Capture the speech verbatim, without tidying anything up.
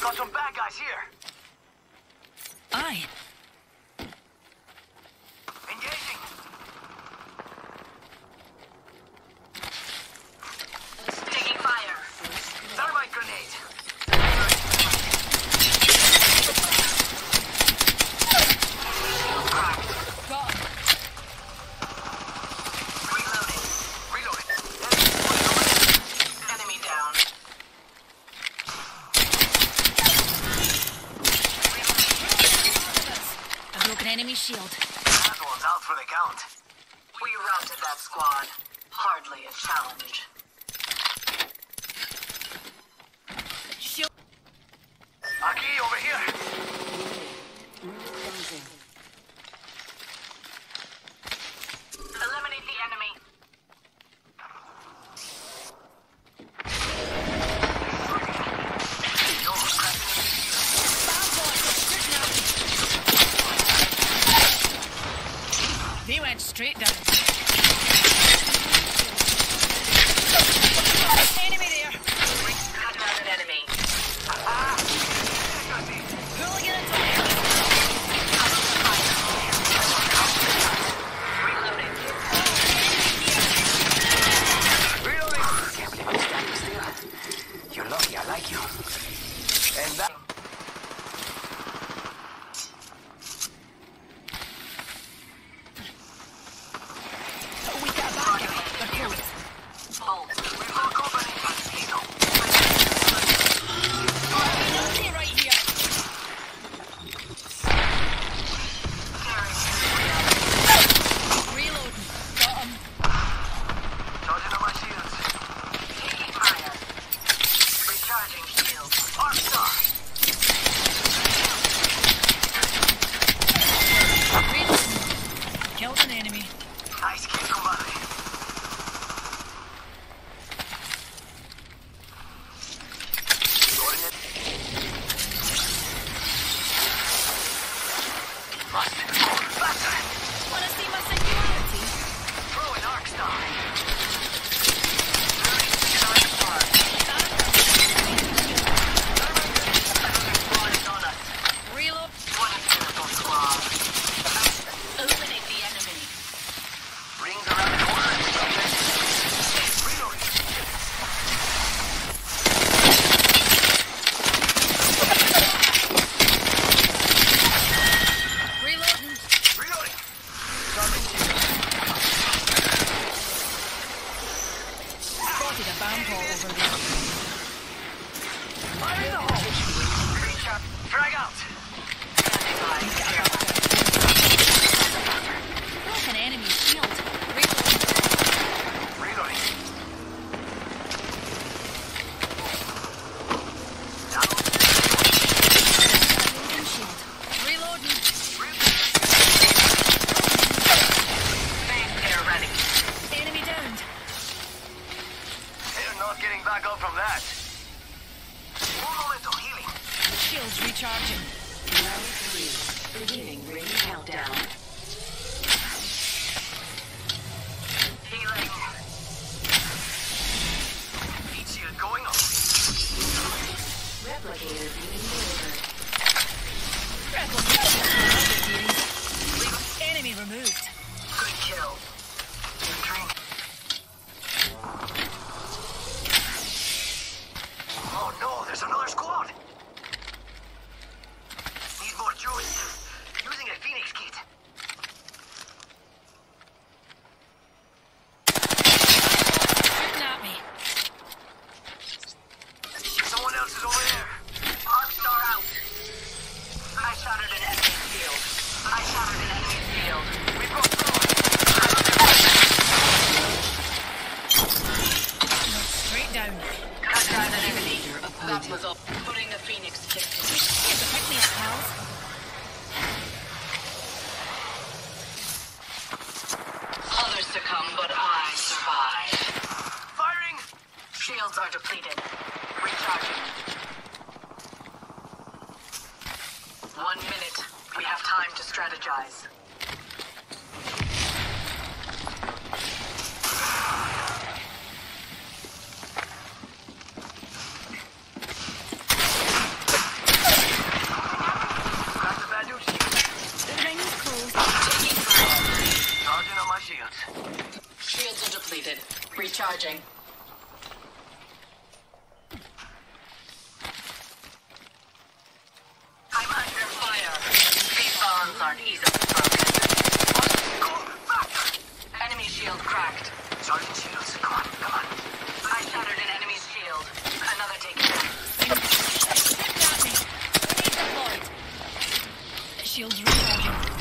Got some bad guys here. Aye. Engaging. Taking fire. Thermite grenade. Got him. Reloading. Reloading. Enemy down. A broken enemy shield. That one's out for the count. We routed that squad. Hardly a challenge. Shield. Aki, over here. Eliminate the enemy. They went straight down. Enemy there. Cut down an enemy. Hooligan attack. Reloading. Reloading. Can't believe I'm standing still. You're lucky, I like you. And that... We got backup. They're close. Hold. We've got company. Mosquito. Stay right here. Reloading. Got him. Charging on my shields. Taking fire. Recharging shields. Arc star. Reloading. Killed an enemy. Nice kill, compadre. Loading it. Must move faster. Wanna see my singularity? Throwing arc star. Reload. Eliminate the enemy. Rings around the corner. Reloading. Reloading. Reloading. Charging shield. Spotted a bomb hole over there. Fire in the hole. Recharge. Frag out. Broke an enemy shield. Reloading. Reloading. Down. Broken shield. Reloading. Bang, they're ready. Enemy downed. They're not getting back up from that. Un momento, healing. Shields recharging. Round three. Beginning ring countdown. Healing. Heat shield going up. Replicator being delivered. Enemy removed. Good kill. Drink. Oh no, there's another squad. Need more juice. Using a Phoenix kit. Shooting at me. Someone else is over there. Arc star out. I shattered an enemy shield. I shattered an enemy shield. We've got someone. Straight down. Cut down an enemy. That was all. Putting the Phoenix kit to me. Get the pick me up, pals. Others succumb, but I survive. Firing. Shields are depleted. Recharging. One minute. We have time to strategize. Charging. I'm under fire. These bonds aren't easily broken. Enemy shield cracked. Sergeant Shields, come on, come on. I shattered an enemy's shield. Another taken down. Shooting at me. Grenade deployed. Shields recharging.